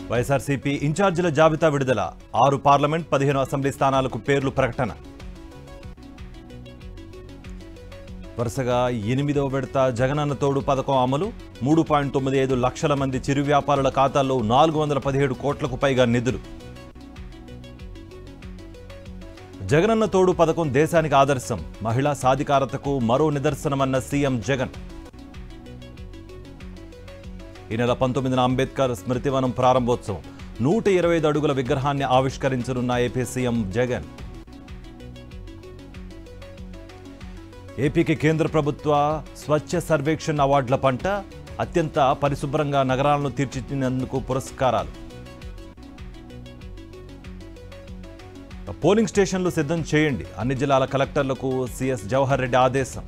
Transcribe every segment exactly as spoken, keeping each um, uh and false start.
వైఎస్ఆర్సీపీ ఇన్ఛార్జీల జాబితా విడుదల. ఆరు పార్లమెంట్ పదిహేను అసెంబ్లీ స్థానాలకు పేర్లు ప్రకటన. వరుసగా ఎనిమిదవ విడత జగనన్న తోడు పథకం అమలు. మూడు పాయింట్ తొమ్మిది ఐదు లక్షల మంది చిరు వ్యాపారుల ఖాతాల్లో నాలుగు వందల పదిహేడు కోట్లకు పైగా నిధులు. జగనన్న తోడు పథకం దేశానికి ఆదర్శం. మహిళా సాధికారతకు మరో నిదర్శనమన్న సీఎం జగన్. ఈ నెల పంతొమ్మిదిన అంబేద్కర్ స్మృతివనం ప్రారంభోత్సవం. నూట ఇరవై ఐదు అడుగుల విగ్రహాన్ని ఆవిష్కరించనున్న ఏపీ సీఎం జగన్. ఏపీకి కేంద్ర ప్రభుత్వ స్వచ్ఛ సర్వేక్షణ్ అవార్డుల పంట. అత్యంత పరిశుభ్రంగా నగరాలను తీర్చిదిద్దేందుకు పురస్కారాలు. పోలింగ్ స్టేషన్లు సిద్ధం చేయండి. అన్ని జిల్లాల కలెక్టర్లకు సీఎస్ జవహర్ రెడ్డి ఆదేశం.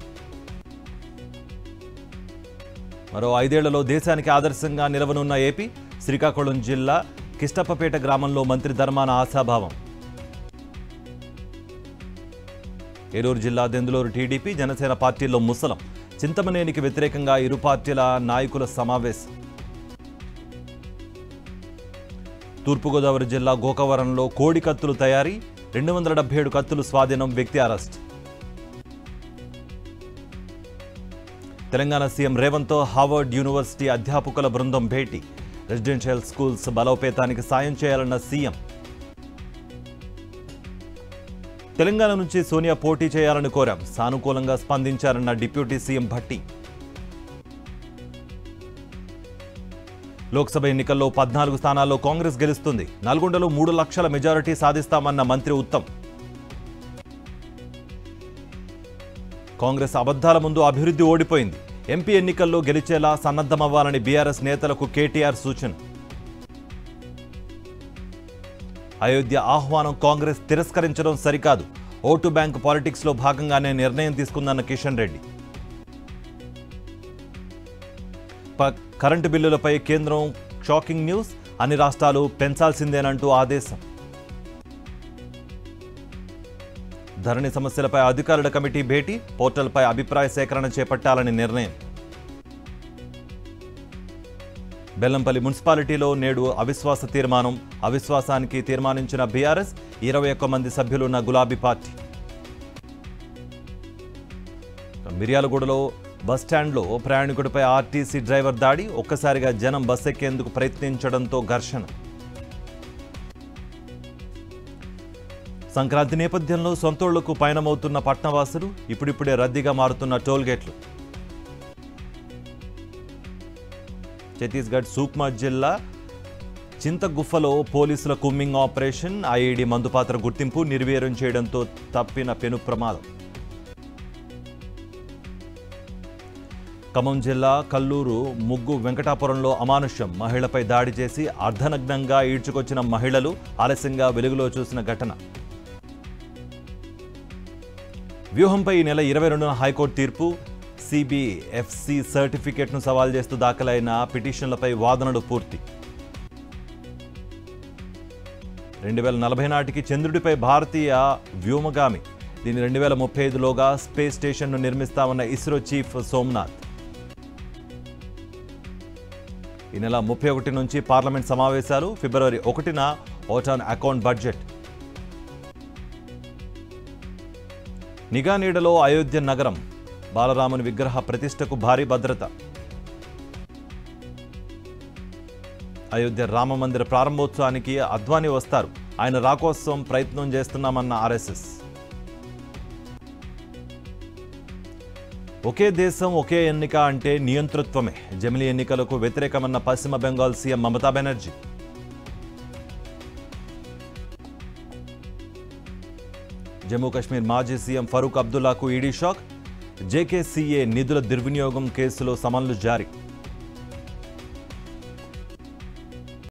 మరో ఐదేళ్లలో దేశానికి ఆదర్శంగా నిలవనున్న ఏపీ. శ్రీకాకుళం జిల్లా కిష్టప్పపేట గ్రామంలో మంత్రి ధర్మాన ఆశాభావం. ఏలూరు జిల్లా దెందులూరు టీడీపీ జనసేన పార్టీల్లో ముసలం. చింతమనేనికి వ్యతిరేకంగా ఇరు పార్టీల నాయకుల సమావేశం. తూర్పుగోదావరి జిల్లా గోకవరంలో కోడి కత్తులు తయారీ. రెండు వందల డెబ్బై ఏడు కత్తులు స్వాధీనం. వ్యక్తి అరెస్ట్. తెలంగాణ సీఎం రేవంత్తో హార్వర్డ్ యూనివర్సిటీ అధ్యాపకుల బృందం భేటీ. రెసిడెన్షియల్ స్కూల్స్ బలోపేతానికి సాయం చేయాలన్న సీఎం. తెలంగాణ నుంచి సోనియా పోటీ చేయాలని కోరాం. సానుకూలంగా స్పందించారన్న డిప్యూటీ సీఎం భట్టి. లోక్సభ ఎన్నికల్లో పద్నాలుగు స్థానాల్లో కాంగ్రెస్ గెలుస్తుంది. నల్గొండలో మూడు లక్షల మెజారిటీ సాధిస్తామన్న మంత్రి ఉత్తమ్. కాంగ్రెస్ అబద్ధాల ముందు అభివృద్ధి ఓడిపోయింది. ఎంపీ ఎన్నికల్లో గెలిచేలా సన్నద్ధమవ్వాలని బీఆర్ఎస్ నేతలకు కేటీఆర్ సూచన. అయోధ్య ఆహ్వానం కాంగ్రెస్ తిరస్కరించడం సరికాదు. ఓటు బ్యాంక్ పాలిటిక్స్లో భాగంగానే నిర్ణయం తీసుకుందన్న కిషన్ రెడ్డి. కరెంటు బిల్లులపై కేంద్రం షాకింగ్ న్యూస్. అన్ని రాష్ట్రాలు పెంచాల్సిందేనంటూ ఆదేశం. ధరణి సమస్యలపై అధికారుల కమిటీ భేటీ. పోర్టల్పై అభిప్రాయ సేకరణ చేపట్టాలని నిర్ణయం. బెల్లంపల్లి మున్సిపాలిటీలో నేడు అవిశ్వాస తీర్మానం. అవిశ్వాసానికి తీర్మానించిన బీఆర్ఎస్. ఇరవై ఒక్క మంది సభ్యులున్న గులాబీ పార్టీ. మిర్యాలగూడలో బస్టాండ్లో ప్రయాణికుడిపై ఆర్టీసీ డ్రైవర్ దాడి. ఒక్కసారిగా జనం బస్ ఎక్కేందుకు ప్రయత్నించడంతో ఘర్షణ. సంక్రాంతి నేపథ్యంలో సొంతోళ్లకు పయనమవుతున్న పట్నవాసులు. ఇప్పుడిప్పుడే రద్దీగా మారుతున్న టోల్గేట్లు. ఛత్తీస్గఢ్ సూక్మా జిల్లా చింతగుఫలో పోలీసుల కుమ్మింగ్ ఆపరేషన్. ఐఈడీ మందుపాత్ర గుర్తింపు నిర్వీర్యం చేయడంతో తప్పిన పెను ప్రమాదం. ఖమ్మం జిల్లా కల్లూరు ముగ్గు వెంకటాపురంలో అమానుష్యం. మహిళపై దాడి చేసి అర్ధనగ్నంగా ఈడ్చుకొచ్చిన మహిళలు ఆలస్యంగా వెలుగులో చూసిన ఘటన. వ్యూహంపై ఈ నెల ఇరవై రెండున హైకోర్టు తీర్పు. సిబిఎఫ్సి సర్టిఫికేట్ను సవాల్ చేస్తూ దాఖలైన పిటిషన్లపై వాదనలు పూర్తి. రెండు వేల నలభై నాటికి చంద్రుడిపై భారతీయ వ్యోమగామి. దీన్ని రెండు వేల ముప్పై ఐదులోగా స్పేస్ స్టేషన్ను నిర్మిస్తామన్న ఇస్రో చీఫ్ సోమనాథ్. ఈ నెల ముప్పై ఒకటి నుంచి పార్లమెంట్ సమావేశాలు. ఫిబ్రవరి ఒకటిన ఓటాన్ అకౌంట్ బడ్జెట్. నిఘా నీడలో అయోధ్య నగరం. బాలరాముని విగ్రహ ప్రతిష్టకు భారీ భద్రత. అయోధ్య రామ మందిర ప్రారంభోత్సవానికి అద్వానీ వస్తారు. ఆయన రాకోత్సవం ప్రయత్నం చేస్తున్నామన్న ఆర్ఎస్ఎస్. ఒకే దేశం ఒకే ఎన్నిక అంటే నియంతృత్వమే. జమిలీ ఎన్నికలకు వ్యతిరేకమన్న పశ్చిమ బెంగాల్ సీఎం మమతా బెనర్జీ. జమ్మూ కాశ్మీర్ మాజీ సీఎం ఫరూక్ అబ్దుల్లాకు ఈడీ షాక్. జేకేసీఏ నిధుల దుర్వినియోగం కేసులో సమన్లు జారీ.